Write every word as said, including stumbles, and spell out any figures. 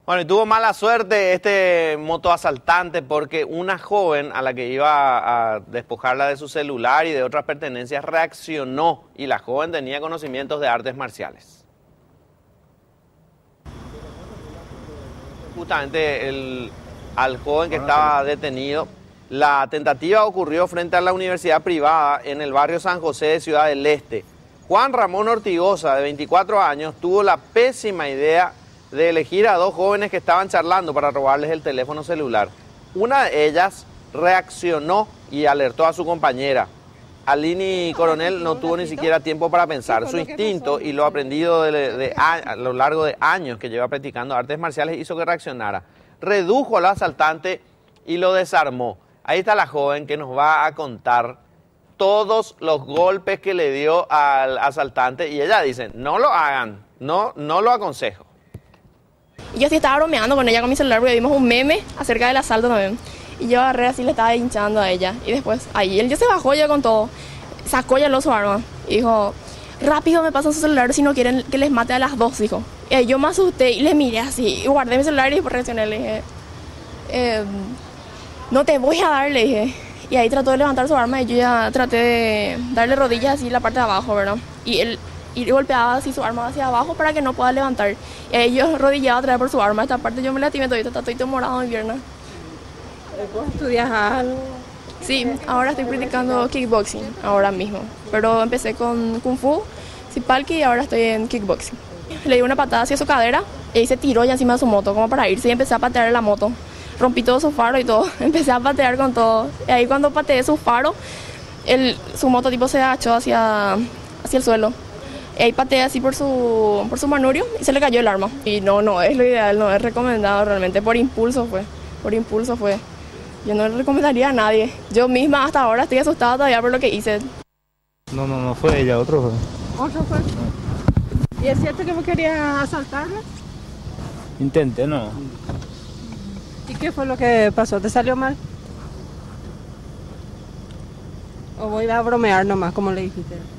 Bueno, y tuvo mala suerte este motoasaltante porque una joven a la que iba a despojarla de su celular y de otras pertenencias reaccionó y la joven tenía conocimientos de artes marciales. Justamente el, al joven que estaba detenido, la tentativa ocurrió frente a la universidad privada en el barrio San José de Ciudad del Este. Juan Ramón Ortigosa, de veinticuatro años, tuvo la pésima idea de elegir a dos jóvenes que estaban charlando para robarles el teléfono celular. Una de ellas reaccionó y alertó a su compañera. Alini Coronel no tuvo ni siquiera tiempo para pensar. Su instinto y lo aprendido de, de, a, a lo largo de años que lleva practicando artes marciales hizo que reaccionara. Redujo al asaltante y lo desarmó. Ahí está la joven que nos va a contar todos los golpes que le dio al asaltante y ella dice, no lo hagan, no, no lo aconsejo. Y yo sí estaba bromeando con ella con mi celular porque vimos un meme acerca del asalto también. Y yo agarré así, le estaba hinchando a ella. Y después, ahí él ya se bajó ya con todo. Sacó ya su arma. Y dijo, rápido me pasan su celular si no quieren que les mate a las dos, dijo. Y ahí yo me asusté y le miré así. Y guardé mi celular y después reaccioné. Le dije, eh, no te voy a dar, le dije. Y ahí trató de levantar su arma y yo ya traté de darle rodillas así en la parte de abajo, ¿verdad? Y él y golpeaba así su arma hacia abajo para que no pueda levantar. Y ahí yo rodillaba a traer por su arma. Esta parte yo me lastimé todavía, está todo morado en mi pierna. ¿Vos estudias algo? Sí, ahora estoy practicando kickboxing, ahora mismo. Pero empecé con kung fu, sipalki y ahora estoy en kickboxing. Le di una patada hacia su cadera y ahí se tiró ya encima de su moto, como para irse, y empecé a patear la moto. Rompí todo su faro y todo, empecé a patear con todo. Y ahí cuando pateé su faro, el, su moto tipo se agachó hacia, hacia el suelo. Y ahí pateé así por su, por su manubrio y se le cayó el arma. Y no, no es lo ideal, no es recomendado realmente, por impulso fue, por impulso fue. Yo no le recomendaría a nadie. Yo misma hasta ahora estoy asustada todavía por lo que hice. No, no, no fue ella, otro fue. ¿Otro fue? ¿Y es cierto que vos querías asaltarla? Intenté, no. ¿Y qué fue lo que pasó? ¿Te salió mal? ¿O voy a bromear nomás, como le dijiste?